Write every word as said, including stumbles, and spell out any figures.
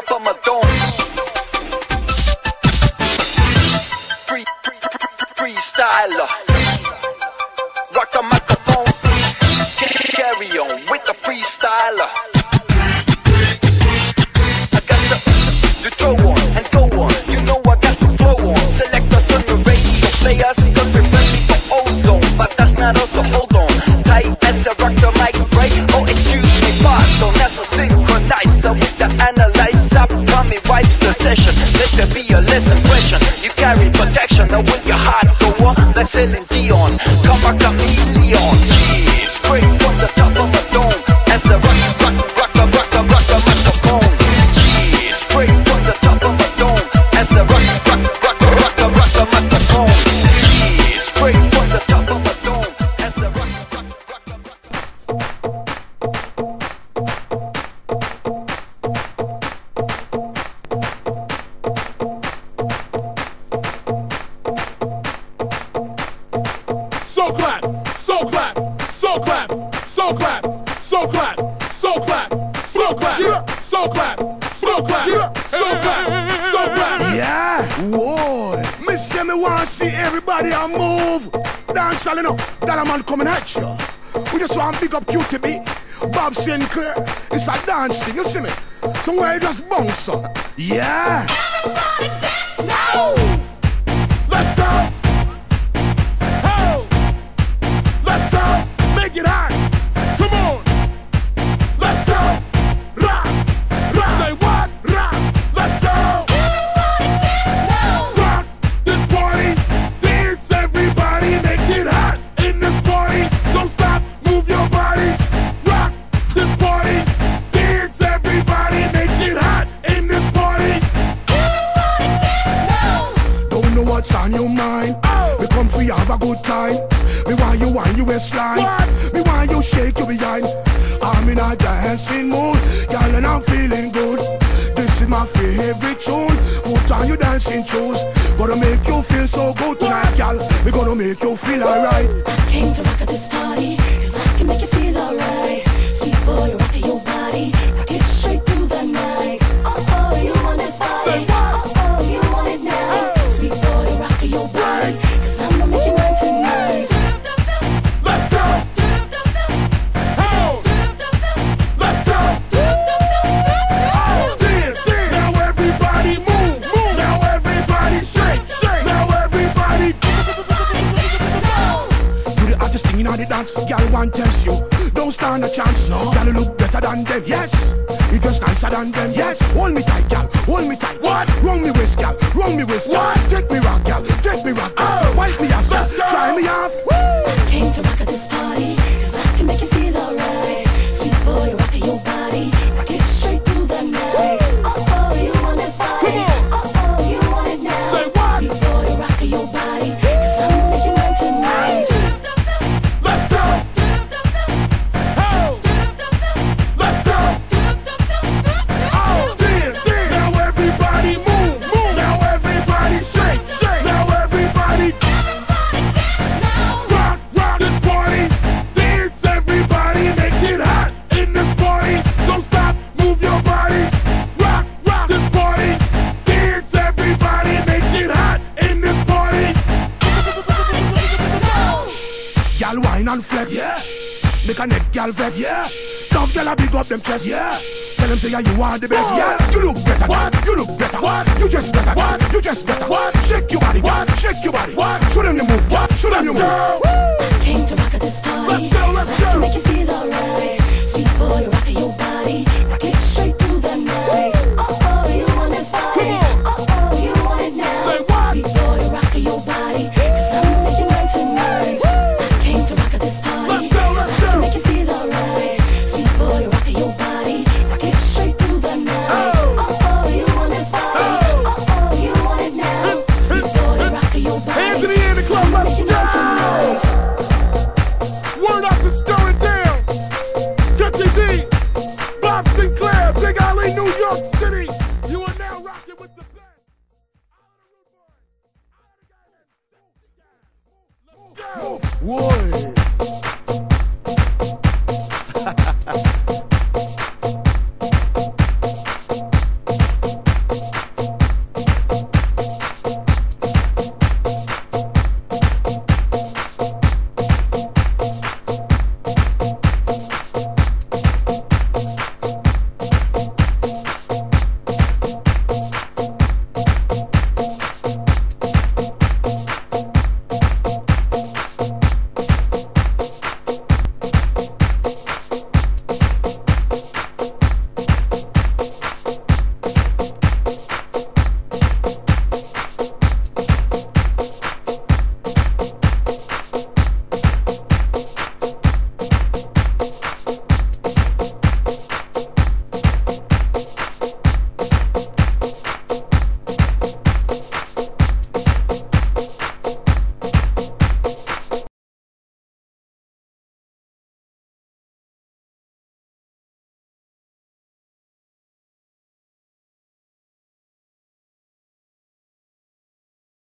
top of my dome. Free, free, free, freestyler. Rock the microphone. Carry on with the freestyler. I got to, to throw on and go on. You know I got to flow on. Select us on the radio. Play us cause we're friendly for ozone. But that's not us, so hold on. Tight as a rock the mic break. Oh, excuse me, pardon. That's a synchronizer with the analyzer. Mommy wipes the session. Let there be a less impression. You carry protection. Now with your heart go on like Celine Dion. Come a chameleon. Yeah, straight from the top of my dome. As a rock, rock, rock, rock, rock, rock the microphone. Yeah, straight from the top of my dome. As a rock, rock, rock, rock, rock, rock the microphone. Yeah, straight from the top of my dome. As a rock, rock, rock, rock, rock. So clap, so clap, so clap, so clap, so clap, so clap, so clap, yeah. so clap, so clap, yeah. so clap, so clap. Yeah, whoa. Me say me want see everybody a move. Dance all enough, that a man coming at you. We just want big up Q T B, Bob Sinclair. It's a dance thing, you see me? Somewhere you just bounce up. Yeah. Everybody dance now. Let's go. Let's go, make it hot. Come on. Let's go. Rock, rock. Say what? Rock. Let's go. Everybody dance now. Rock this party. Dance everybody. Make it hot in this party. Don't stop. Move your body. Rock this party. Dance everybody. Make it hot in this party. Everybody dance now. Don't know what's on your mind. Oh. We come for you have a good time. Me want you on your waistline. What? Me want you shake your behind. I'm in a dancing mood, girl, and I'm feeling good. This is my favorite tune. Put on your dancing shoes. Gonna make you feel so good tonight, girl. We gonna make you feel alright. I came to rock at this party, cause I can make you feel alright. Sweet boy, you're rocking your body. Rock it straight through the night. Oh, oh, you want this body. Say what? Oh, oh, you want it now. Hey. Sweet boy, you're rocking your body. Cause I'm gonna make you mine tonight. Let's go. Ho. Let's go. Oh, dance, dance. Now everybody move, move. Now everybody shake, shake. Now everybody. You the hottest thing in all the dance. Girl, one tells you, don't stand a chance. No. Girl, you look better than them. Yes. You just nicer than them. Yes. Hold me tight, girl. Hold me tight. What? Wrong me waist, girl. Wrong me waist, girl. What? Take me rock, girl. Take me rock, girl. Oh. Wipe me off, Let's girl. go. Try me off. I came to rock at this party, cause I can make you feel alright. Sweet boy, you're rocking your body. Rock it straight through the night. Oh, oh, you want this body. Come on. Oh, oh, you want it now. Say what? Sweet boy, you're rocking your body. Cause I'm gonna make you mine tonight. Let's go. Ho. Let's go. Oh, dance, dance. Now everybody move, move. Now everybody shake, shake. Now everybody. Rock, rock this party. Dance everybody. Make it hot in this party. Don't stop, move your body. Rock, rock this party. Dance everybody. Make it hot in this party. Girl, wine and flex. Yeah. Make a neck, girl, vex. Yeah. Tough girl, I big up them chest. Yeah. Tell them say yeah, you are the best. What? Yeah. You look better. What? You look better. What? You just better. What? You just better. What? Shake your body. What? Shake your body. What? Show them you move. What? Show them you Let's move. go. I came to rock at this party. Let's go, let's cause I can go. make you feel alright. Sweet boy, you're rocking your body. Rock it straight through the night. Oh, oh, you want this body. Come on. Oh, oh, you want it now. Say what? Sweet boy, you're rocking your body. Cause I'm gonna make you mine tonight. I came to rock at this party. Let's go, let's cause I can go. make you feel alright. Sweet boy, you're rocking your body. Rock it straight through the night. Oh. Oh, oh, you want this body. Oh. Oh, oh, you want it now. Sweet boy, you're rocking your body. Hands in the air in the club, Cause I'm let's gonna make you mine tonight. go. Word up is going down. Q T B, Bob Sinclair, Big Alley, New York City. You are now rocking with the best. Let's go. Whoa.